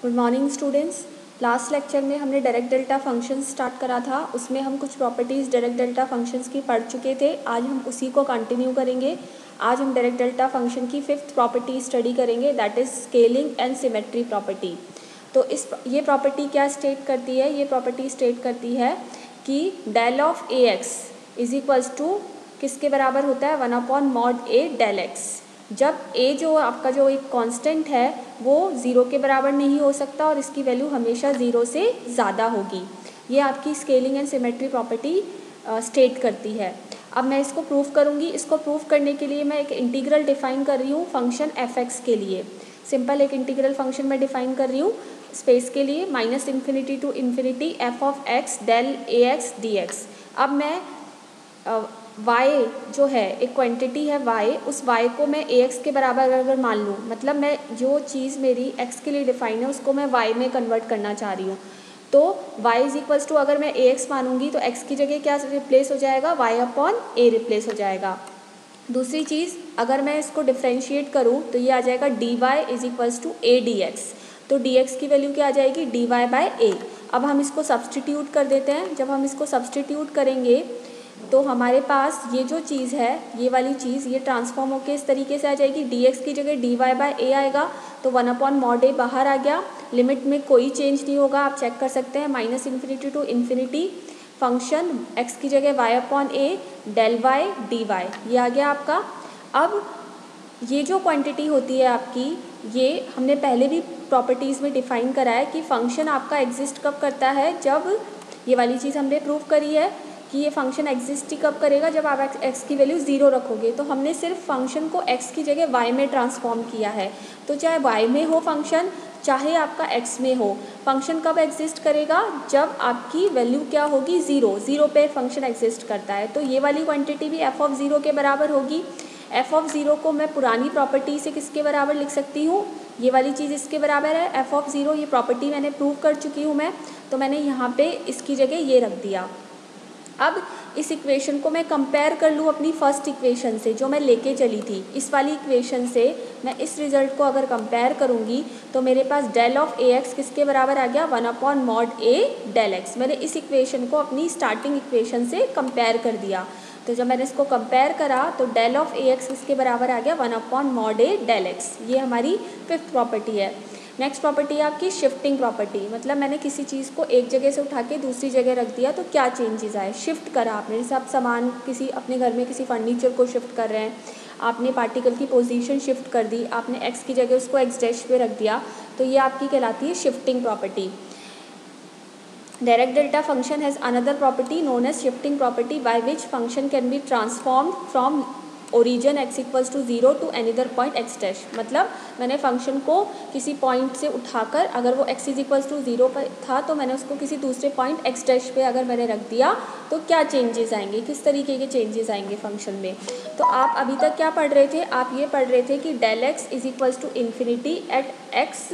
Good morning students. Last lecture में हमने direct delta function start करा था, उसमें हम कुछ प्रॉपर्टीज़ डायरेक्ट डेल्टा फंक्शंस की पढ़ चुके थे। आज हम उसी को कंटिन्यू करेंगे। आज हम डायरेक्ट डेल्टा फंक्शन की 5th प्रॉपर्टी स्टडी करेंगे, that is scaling and symmetry property. तो ये प्रॉपर्टी क्या स्टेट करती है? ये प्रॉपर्टी स्टेट करती है कि del of a x is equals to किसके बराबर होता है? 1/mod a del x. जब a जो आपका जो एक कांस्टेंट है वो 0 के बराबर नहीं हो सकता और इसकी वैल्यू हमेशा 0 से ज़्यादा होगी। ये आपकी scaling and symmetry property state करती है। अब मैं इसको प्रूव करूँगी। इसको प्रूव करने के लिए मैं एक इंटीग्रल डिफाइन कर रही हूँ फंक्शन f(x) के लिए। सिंपल एक इंटीग्रल फंक्शन मैं डिफाइन कर रही हूँ स्पेस के लिए, -∞ to ∞ f(x) del ax dx। अब मैं y जो है एक क्वांटिटी है y, उस y को मैं ax के बराबर अगर मान लूँ, मतलब मैं जो चीज़ मेरी x के लिए डिफाइन है उसको मैं y में कन्वर्ट करना चाह रही हूँ। तो y इज इक्वल्स टू अगर मैं ax मानूंगी तो x की जगह क्या रिप्लेस हो जाएगा? y/a रिप्लेस हो जाएगा। दूसरी चीज़, अगर मैं इसको डिफ्रेंशिएट करूँ तो ये आ जाएगा dy is equals to a dx। तो dx की वैल्यू क्या आ जाएगी? dy/a। अब हम इसको सब्सटीट्यूट कर देते हैं। जब हम इसको सब्सटीट्यूट करेंगे तो हमारे पास ये जो चीज़ है, ये वाली चीज़, ये ट्रांसफॉर्म होकर इस तरीके से आ जाएगी। dx की जगह dy/a आएगा, तो 1/mod a बाहर आ गया। लिमिट में कोई चेंज नहीं होगा, आप चेक कर सकते हैं। -∞ to ∞ फंक्शन x की जगह y/a del y dy, ये आ गया आपका। अब ये जो क्वांटिटी होती है आपकी, ये हमने पहले भी प्रॉपर्टीज़ में डिफाइन करा है कि फंक्शन आपका एग्जिस्ट कब करता है? जब ये वाली चीज़ हमने प्रूव करी है कि ये फंक्शन एग्जिस्ट ही कब करेगा? जब आप x की वैल्यू 0 रखोगे। तो हमने सिर्फ फंक्शन को x की जगह y में ट्रांसफॉर्म किया है। तो चाहे y में हो फंक्शन, चाहे आपका x में हो, फंक्शन कब एग्जिस्ट करेगा? जब आपकी वैल्यू क्या होगी? 0 पे फंक्शन एग्जिस्ट करता है। तो ये वाली क्वांटिटी भी f(0) के बराबर होगी। f(0) को मैं पुरानी प्रॉपर्टी से किसके बराबर लिख सकती हूँ? ये वाली चीज़ इसके बराबर है f(0), ये प्रॉपर्टी मैंने प्रूव कर चुकी हूँ मैं, तो मैंने यहाँ पे इसकी जगह ये रख दिया। अब इस इक्वेशन को मैं कंपेयर कर लूँ अपनी फर्स्ट इक्वेशन से जो मैं लेके चली थी। इस वाली इक्वेशन से मैं इस रिज़ल्ट को अगर कंपेयर करूँगी तो मेरे पास डेल ऑफ ए एक्स किसके बराबर आ गया? 1/mod a del x. मैंने इस इक्वेशन को अपनी स्टार्टिंग इक्वेशन से कंपेयर कर दिया। तो जब मैंने इसको कंपेयर करा तो डेल ऑफ ए एक्स किसके बराबर आ गया? 1/mod a del x. ये हमारी 5th प्रॉपर्टी है। नेक्स्ट प्रॉपर्टी है आपकी शिफ्टिंग प्रॉपर्टी। मतलब मैंने किसी चीज़ को एक जगह से उठा के दूसरी जगह रख दिया तो क्या चेंजेस आए? शिफ्ट करा आपने। जैसे आप सामान किसी अपने घर में किसी फर्नीचर को शिफ्ट कर रहे हैं, आपने पार्टिकल की पोजीशन शिफ्ट कर दी, आपने एक्स की जगह उसको एक्स डैश पे रख दिया, तो ये आपकी कहलाती है shifting property. Dirac delta function has another property known as shifting property by which function can be transformed from origin x equals to 0 to another point x dash. मतलब मैंने फंक्शन को किसी पॉइंट से उठाकर, अगर वो x इज इक्वल्स टू 0 पर था तो मैंने उसको किसी दूसरे पॉइंट x डैश पे अगर मैंने रख दिया तो क्या चेंजेस आएंगे, किस तरीके के चेंजेस आएंगे फंक्शन में। तो आप अभी तक क्या पढ़ रहे थे? आप ये पढ़ रहे थे कि del x is equals to infinity at x।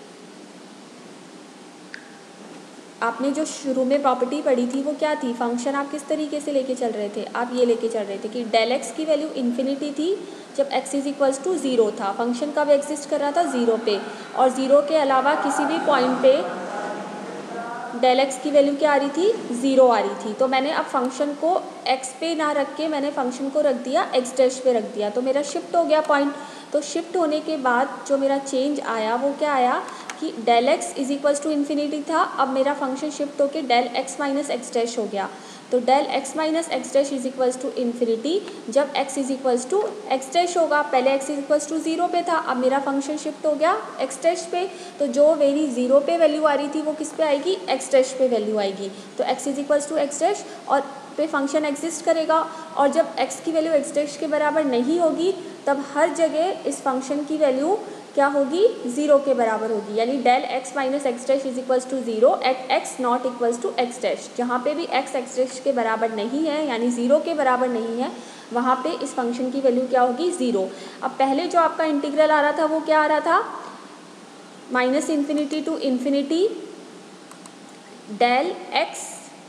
आपने जो शुरू में प्रॉपर्टी पढ़ी थी वो क्या थी? फंक्शन आप किस तरीके से लेके चल रहे थे? आप ये लेके चल रहे थे कि डेल एक्स की वैल्यू इन्फिनिटी थी जब x इज इक्वल्स टू 0 था। फंक्शन कब एग्जिस्ट कर रहा था? 0 पे। और 0 के अलावा किसी भी पॉइंट पे डेल एक्स की वैल्यू क्या आ रही थी? 0 आ रही थी। तो मैंने अब फंक्शन को x पे ना रख के मैंने फंक्शन को रख दिया x डैश पे रख दिया, तो मेरा शिफ्ट हो गया पॉइंट। तो शिफ्ट होने के बाद जो मेरा चेंज आया वो क्या आया कि del x is equals to infinity था, अब मेरा फंक्शन शिफ्ट होकर del x minus x dash हो गया। तो del x minus x dash is equals to infinity जब x is equals to x dash होगा। पहले x इज इक्वल्स टू 0 पे था, अब मेरा फंक्शन शिफ्ट हो गया एक्स डैश पे। तो जो मेरी 0 पे वैल्यू आ रही थी वो किस पे आएगी? एक्स डैश पे वैल्यू आएगी। तो x is equals to x dash और पे फंक्शन एग्जिस्ट करेगा। और जब x की वैल्यू एक्स डैश के बराबर नहीं होगी तब हर जगह इस फंक्शन की वैल्यू क्या होगी? 0 के बराबर होगी। यानी del x minus x dash is equals to 0 at x not equals to x dash. जहाँ पे भी x एक्स डैश के बराबर नहीं है, यानी 0 के बराबर नहीं है, वहाँ पे इस फंक्शन की वैल्यू क्या होगी? 0। अब पहले जो आपका इंटीग्रल आ रहा था वो क्या आ रहा था? -∞ to ∞ del x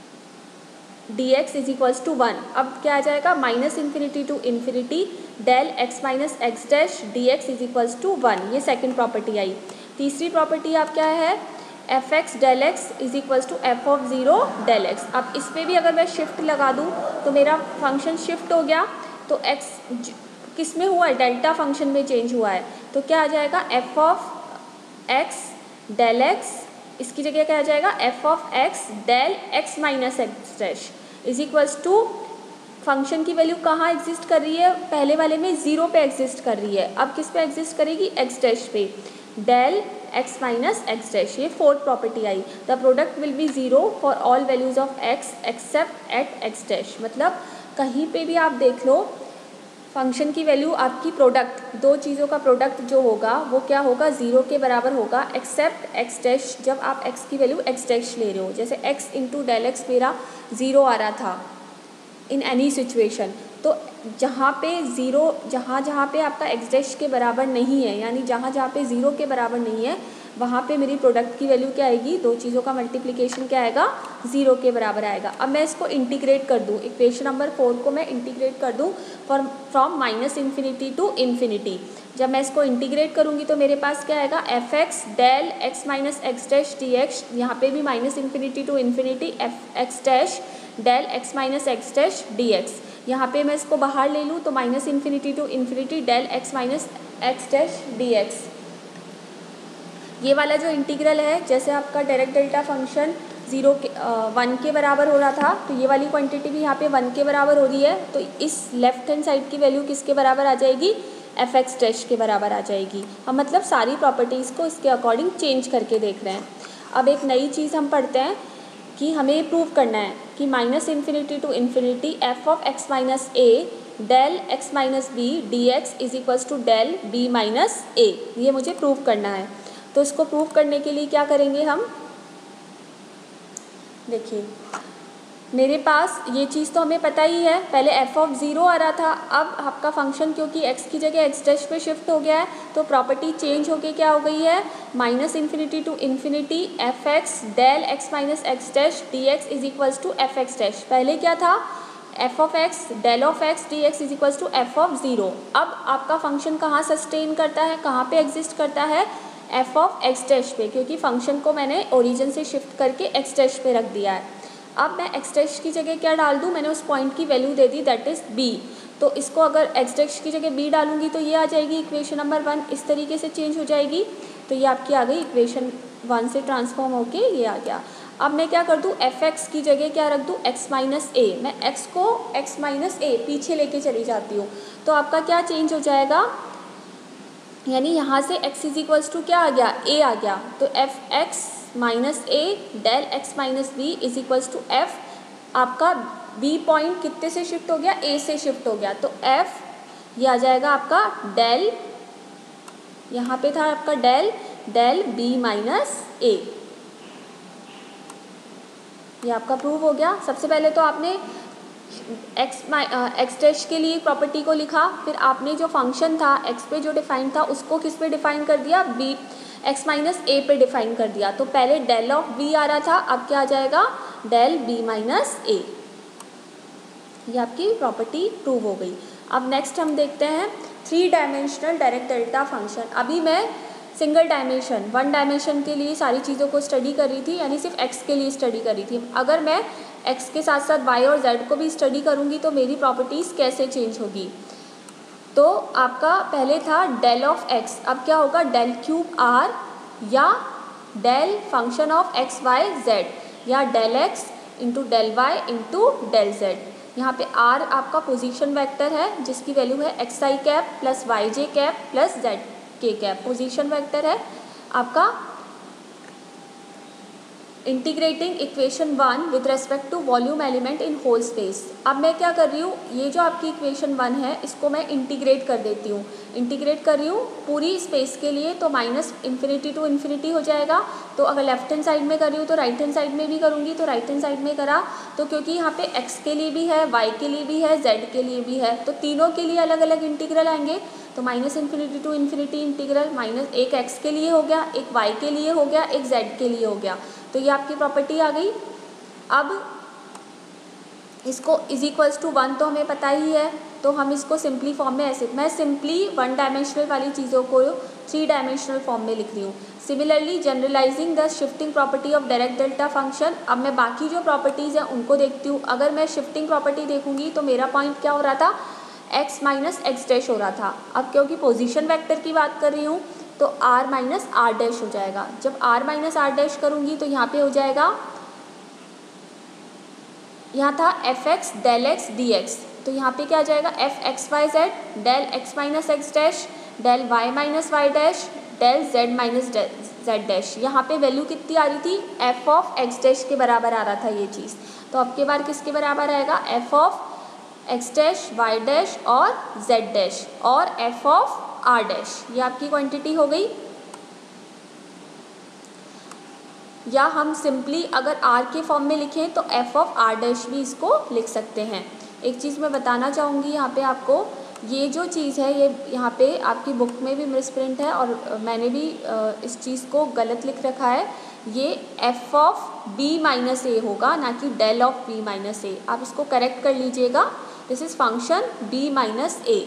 dx is equals to 1। अब क्या आ जाएगा? -∞ to ∞ del x minus x dash dx is equals to 1। ये सेकेंड प्रॉपर्टी आई। तीसरी प्रॉपर्टी आप क्या है, f x del x is equals to f of zero del x. अब इस पर भी अगर मैं शिफ्ट लगा दूँ तो मेरा फंक्शन शिफ्ट हो गया, तो एक्स किस में हुआ है, डेल्टा फंक्शन में चेंज हुआ है। तो क्या आ जाएगा, f of x del x, इसकी जगह क्या आ जाएगा, f of x del x minus x dash is equals to, function की वैल्यू कहाँ एग्जिस्ट कर रही है, पहले वाले में ज़ीरो पे एग्जिस्ट कर रही है, अब किस पे एग्जिस्ट करेगी, एक्स डैश पे, del x minus x dash. ये फोर्थ प्रॉपर्टी आई, the product will be zero for all values of x except at x dash. मतलब कहीं पे भी आप देख लो फंक्शन की वैल्यू आपकी प्रोडक्ट, दो चीज़ों का प्रोडक्ट जो होगा वो क्या होगा, ज़ीरो के बराबर होगा एक्सेप्ट एक्स डैश, जब आप एक्स की वैल्यू एक्स डैश ले रहे हो। जैसे एक्स इंटू डेल एक्स मेरा ज़ीरो आ रहा था इन एनी सिचुएशन, तो जहाँ पे ज़ीरो, जहाँ पे आपका एक्स डैश के बराबर नहीं है, यानी जहाँ पे ज़ीरो के बराबर नहीं है, वहाँ पे मेरी प्रोडक्ट की वैल्यू क्या आएगी, दो चीज़ों का मल्टीप्लिकेशन क्या आएगा, ज़ीरो के बराबर आएगा। अब मैं इसको इंटीग्रेट कर दूँ, इक्वेशन नंबर 4 को मैं इंटीग्रेट कर दूँ from minus infinity to infinity. जब मैं इसको इंटीग्रेट करूँगी तो मेरे पास क्या आएगा, f x del x minus x dash d x, यहाँ पर भी minus infinity to infinity, f x dash del x minus x dash d x. यहाँ पे मैं इसको बाहर ले लूँ तो minus infinity to infinity del x minus x dash d x. ये वाला जो इंटीग्रल है, जैसे आपका डायरेक्ट डेल्टा फंक्शन 1 के बराबर हो रहा था, तो ये वाली क्वांटिटी भी यहाँ पे 1 के बराबर हो रही है, तो इस लेफ्ट हैंड साइड की वैल्यू किसके बराबर आ जाएगी, एफ एक्स डैश के बराबर आ जाएगी। हम मतलब सारी प्रॉपर्टीज़ को इसके अकॉर्डिंग चेंज करके देख रहे हैं। अब एक नई चीज़ हम पढ़ते हैं कि हमें ये प्रूव करना है कि minus infinity to infinity f of x minus a del x minus b d x is equals to del b minus a, ये मुझे प्रूव करना है। तो इसको प्रूव करने के लिए क्या करेंगे हम, देखिए मेरे पास ये चीज़ तो हमें पता ही है, पहले एफ ऑफ ज़ीरो आ रहा था, अब आपका फंक्शन क्योंकि एक्स की जगह एक्स डैश पे शिफ्ट हो गया है, तो प्रॉपर्टी चेंज होके क्या हो गई है, minus infinity to infinity f x del x minus x dash d x is equals to f x dash. पहले क्या था, f of x del of x d x is equals to f of zero. अब आपका function कहाँ sustain करता है, कहाँ पे एग्जिस्ट करता है, एफ ऑफ एक्स डैश पे, क्योंकि फंक्शन को मैंने ओरिजिन से शिफ्ट करके एक्स डैश पे रख दिया है। अब मैं एक्स डैश की जगह क्या डाल दूँ, मैंने उस पॉइंट की वैल्यू दे दी दैट इज़ बी, तो इसको अगर एक्स डैश की जगह बी डालूंगी तो ये आ जाएगी इक्वेशन नंबर 1, इस तरीके से चेंज हो जाएगी। तो ये आपकी आ गई इक्वेशन 1 से ट्रांसफॉर्म होके ये आ गया। अब मैं क्या कर दूँ, एफ एक्स की जगह क्या रख दूँ, एक्स माइनस ए, मैं एक्स को एक्स माइनस ए पीछे लेके चली जाती हूँ, तो आपका क्या चेंज हो जाएगा, यानी यहाँ से x इज इक्वल्स टू क्या आ गया, a आ गया, तो f x minus a del x minus b is equals to f, आपका b पॉइंट कितने से शिफ्ट हो गया, a से शिफ्ट हो गया, तो f ये आ जाएगा आपका डेल, यहाँ पे था आपका del del b minus a। ये आपका प्रूव हो गया। सबसे पहले तो आपने एक्स डैश के लिए प्रॉपर्टी को लिखा, फिर आपने जो फंक्शन था एक्स पे जो डिफाइन था उसको किस पे डिफाइन कर दिया, बी एक्स माइनस ए पे डिफाइन कर दिया। तो पहले डेल ऑफ बी आ रहा था, अब क्या आ जाएगा, डेल बी माइनस ए। ये आपकी प्रॉपर्टी प्रूव हो गई। अब नेक्स्ट हम देखते हैं 3 डायमेंशनल डायरेक्ट डेल्टा फंक्शन। अभी मैं सिंगल डायमेंशन 1 डायमेंशन के लिए सारी चीज़ों को स्टडी कर रही थी, यानी सिर्फ एक्स के लिए स्टडी कर रही थी। अगर मैं एक्स के साथ साथ वाई और जेड को भी स्टडी करूँगी तो मेरी प्रॉपर्टीज़ कैसे चेंज होगी। तो आपका पहले था डेल ऑफ एक्स, अब क्या होगा, डेल क्यूब आर या del function of x y z, या del x into del y into del z. यहाँ पे आर आपका पोजीशन वेक्टर है जिसकी वैल्यू है x i cap plus y j cap plus z k cap, position vector है आपका। Integrating equation 1 with respect to volume element in whole space. अब मैं क्या कर रही हूँ, ये जो आपकी इक्वेशन 1 है इसको मैं इंटीग्रेट कर देती हूँ, इंटीग्रेट कर रही हूँ पूरी स्पेस के लिए, तो माइनस इन्फिनिटी टू इन्फिनिटी हो जाएगा। तो अगर लेफ्ट हैंड साइड में कर रही हूँ तो राइट हैंड साइड में भी करूँगी, तो राइट हैंड साइड में करा तो क्योंकि यहाँ पे एक्स के लिए भी है, वाई के लिए भी है, जेड के लिए भी है, तो तीनों के लिए अलग अलग इंटीग्रल आएंगे। तो minus infinity to infinity integral minus एक एक्स के लिए हो गया, एक वाई के लिए हो गया, एक जेड के लिए हो गया। तो ये आपकी प्रॉपर्टी आ गई। अब इसको इज इक्वल्स टू 1 तो हमें पता ही है, तो हम इसको सिंपली फॉर्म में ऐसे, मैं सिंपली 1 डायमेंशनल वाली चीज़ों को थ्री डायमेंशनल फॉर्म में लिख रही हूँ। Similarly generalising the shifting property of direct delta function. अब मैं बाकी जो प्रॉपर्टीज़ हैं उनको देखती हूँ। अगर मैं शिफ्टिंग प्रॉपर्टी देखूंगी तो मेरा पॉइंट क्या हो रहा था, x माइनस एक्स डैश हो रहा था। अब क्योंकि पोजीशन वेक्टर की बात कर रही हूँ तो r माइनस आर डैश हो जाएगा। जब r माइनस आर डैश करूँगी तो यहाँ पे हो जाएगा, यहाँ था f x del x d x, तो यहाँ पे क्या आ जाएगा, f x y z del x minus x dash del y minus y dash del z minus z dash. यहाँ पे वैल्यू कितनी आ रही थी, एफ ऑफ एक्स डैश के बराबर आ रहा था ये चीज़। तो अब के बार किसके बराबर आएगा, f of x dash y dash और जेड डैश और एफ ऑफ आर डैश। ये आपकी क्वांटिटी हो गई। या हम सिंपली अगर r के फॉर्म में लिखें तो f ऑफ r डैश भी इसको लिख सकते हैं। एक चीज़ मैं बताना चाहूँगी यहाँ पे आपको, ये जो चीज़ है ये यहाँ पे आपकी बुक में भी मिसप्रिंट है और मैंने भी इस चीज़ को गलत लिख रखा है। ये f of b minus a होगा, ना कि del of b minus a. आप इसको करेक्ट कर लीजिएगा। This is function b minus a.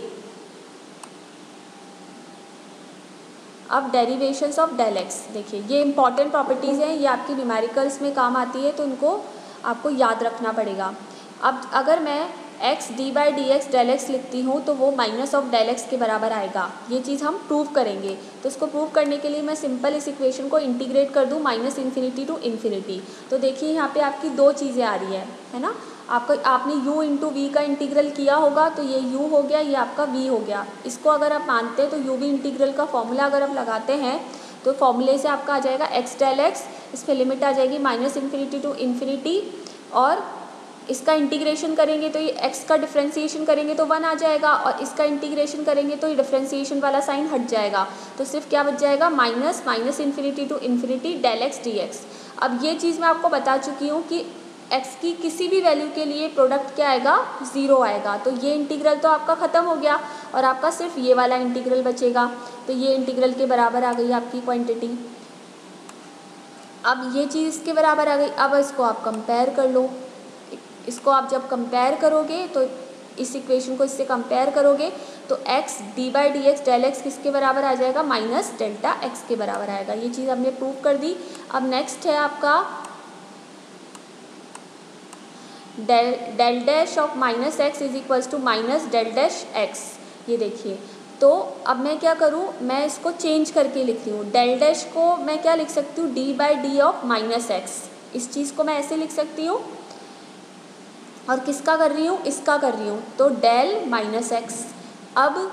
अब डेरिवेशंस ऑफ डेल एक्स देखिए, ये इंपॉर्टेंट प्रॉपर्टीज़ हैं, ये आपकी न्यूमेरिकल्स में काम आती है, तो इनको आपको याद रखना पड़ेगा। अब अगर मैं x d by d x del x लिखती हूँ तो वो माइनस ऑफ डेल एक्स के बराबर आएगा। ये चीज़ हम प्रूव करेंगे। तो इसको प्रूव करने के लिए मैं सिंपल इस इक्वेशन को इंटीग्रेट कर दूँ माइनस इन्फिनिटी टू इन्फिनिटी। तो देखिए यहाँ पे आपकी दो चीज़ें आ रही है ना। आपने u इंटू वी का इंटीग्रल किया होगा तो ये u हो गया, ये आपका v हो गया। इसको अगर आप मानते हैं तो u v इंटीग्रल का फॉर्मूला अगर आप लगाते हैं तो फॉर्मूले से आपका आ जाएगा x डेल एक्स, इस पर लिमिट आ जाएगी माइनस इन्फिनिटी टू इन्फिनिटी, और इसका इंटीग्रेशन करेंगे तो ये x का डिफ्रेंसिएशन करेंगे तो 1 आ जाएगा, और इसका इंटीग्रेशन करेंगे तो ये डिफ्रेंसिएशन वाला साइन हट जाएगा। तो सिर्फ क्या बच जाएगा, minus minus infinity to infinity del x d x. अब ये चीज़ मैं आपको बता चुकी हूँ कि x की किसी भी वैल्यू के लिए प्रोडक्ट क्या आएगा, 0 आएगा। तो ये इंटीग्रल तो आपका ख़त्म हो गया और आपका सिर्फ ये वाला इंटीग्रल बचेगा। तो ये इंटीग्रल के बराबर आ गई आपकी क्वांटिटी। अब ये चीज़ इसके बराबर आ गई। अब इसको आप कंपेयर कर लो। इसको आप जब कंपेयर करोगे तो इस इक्वेशन को इससे कंपेयर करोगे तो x d by d x del x किसके बराबर आ जाएगा, माइनस डेल्टा x के बराबर आएगा। ये चीज़ हमने प्रूव कर दी। अब नेक्स्ट है आपका del dash of minus x is equals to minus del dash x. ये देखिए, तो अब मैं क्या करूँ, मैं इसको चेंज करके लिख रही हूँ। डेल डैश को मैं क्या लिख सकती हूँ, d by d of minus x. इस चीज़ को मैं ऐसे लिख सकती हूँ। और किसका कर रही हूँ, इसका कर रही हूँ, तो डेल माइनस एक्स। अब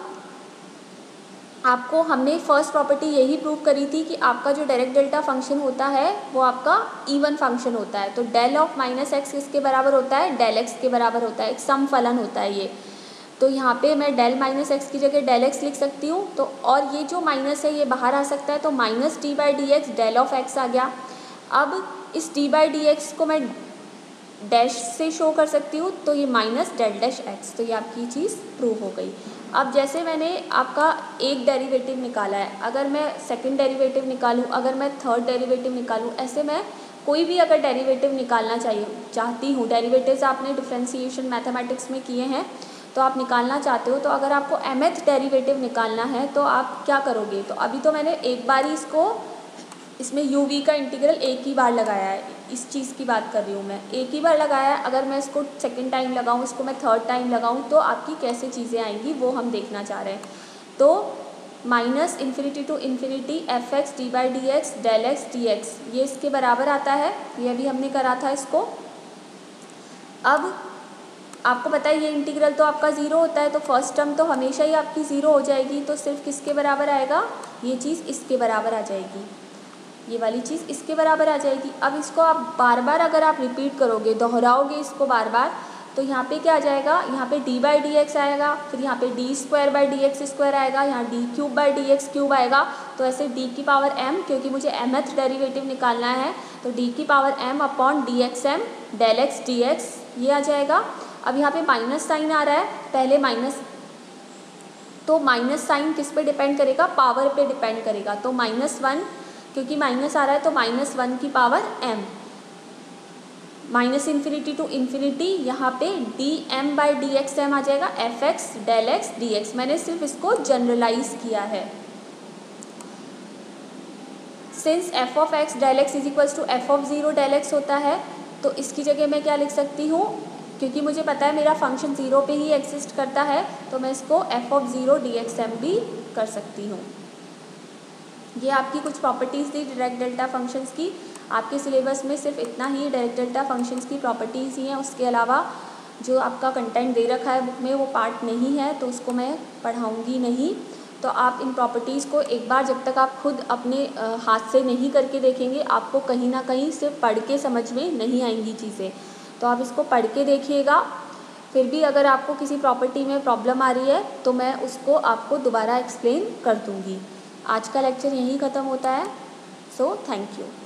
आपको हमने फर्स्ट प्रॉपर्टी यही प्रूव करी थी कि आपका जो डायरेक्ट डेल्टा फंक्शन होता है वो आपका इवन फंक्शन होता है। तो डेल ऑफ माइनस एक्स किसके बराबर होता है, डेल एक्स के बराबर होता है। एक सम फलन होता है ये। तो यहाँ पे मैं डेल माइनस एक्स की जगह डेल एक्स लिख सकती हूँ। तो और ये जो माइनस है ये बाहर आ सकता है, तो minus d by d x del of x आ गया। अब इस डी बाई डी एक्स को मैं डैश से शो कर सकती हूँ, तो ये माइनस डेल डैश एक्स। तो ये आपकी चीज़ प्रूव हो गई। अब जैसे मैंने आपका एक डेरिवेटिव निकाला है, अगर मैं सेकंड डेरिवेटिव निकालूँ, अगर मैं थर्ड डेरिवेटिव निकालूँ, ऐसे मैं कोई भी अगर डेरिवेटिव निकालना चाहती हूँ, डेरिवेटिव्स आपने डिफरेंशिएशन मैथमेटिक्स में किए हैं तो आप निकालना चाहते हो, तो अगर आपको mth डेरिवेटिव निकालना है तो आप क्या करोगे। तो अभी तो मैंने एक बार ही इसमें u v का इंटीग्रल एक ही बार लगाया है, इस चीज़ की बात कर रही हूँ मैं, एक ही बार लगाया है। अगर मैं इसको सेकंड टाइम लगाऊँ, इसको मैं थर्ड टाइम लगाऊँ, तो आपकी कैसे चीज़ें आएंगी वो हम देखना चाह रहे हैं। तो minus infinity to infinity f x d by d x del x d x, ये इसके बराबर आता है। ये अभी हमने करा था इसको। अब आपको पता है ये इंटीग्रल तो आपका 0 होता है, तो फर्स्ट टर्म तो हमेशा ही आपकी 0 हो जाएगी। तो सिर्फ किसके बराबर आएगा, ये चीज़ इसके बराबर आ जाएगी, ये वाली चीज़ इसके बराबर आ जाएगी। अब इसको आप बार बार अगर आप रिपीट करोगे, दोहराओगे इसको बार बार, तो यहाँ पे क्या आ जाएगा, यहाँ पे डी बाई डी एक्स आएगा, फिर यहाँ पे d square by d x square आएगा, यहाँ d cube by d x cube आएगा। तो ऐसे डी की पावर m, क्योंकि मुझे mth डेरिवेटिव निकालना है, तो डी की power m upon d x m del x d x, ये आ जाएगा। अब यहाँ पे माइनस साइन आ रहा है, पहले माइनस, तो माइनस साइन किस पे डिपेंड करेगा, पावर पे डिपेंड करेगा। तो -1, क्योंकि माइनस आ रहा है तो -1 की power m, minus infinity to infinity, यहाँ पे d m by d x m आ जाएगा, f x del x d x. मैंने सिर्फ इसको जनरलाइज किया है। Since f of x del x is equals to f of zero del x होता है, तो इसकी जगह मैं क्या लिख सकती हूँ, क्योंकि मुझे पता है मेरा फंक्शन ज़ीरो पे ही एग्जिस्ट करता है, तो मैं इसको f of zero d x m भी कर सकती हूँ। ये आपकी कुछ प्रॉपर्टीज़ थी डायरेक्ट डेल्टा फंक्शंस की। आपके सिलेबस में सिर्फ इतना ही डायरेक्ट डेल्टा फंक्शंस की प्रॉपर्टीज़ ही हैं, उसके अलावा जो आपका कंटेंट दे रखा है बुक में वो पार्ट नहीं है, तो उसको मैं पढ़ाऊँगी नहीं। तो आप इन प्रॉपर्टीज़ को एक बार, जब तक आप खुद अपने हाथ से नहीं करके देखेंगे, आपको कहीं ना कहीं सिर्फ पढ़ के समझ में नहीं आएंगी चीज़ें। तो आप इसको पढ़ के देखिएगा। फिर भी अगर आपको किसी प्रॉपर्टी में प्रॉब्लम आ रही है तो मैं उसको आपको दोबारा एक्सप्लेन कर दूँगी। आज का लेक्चर यहीं ख़त्म होता है। So thank you.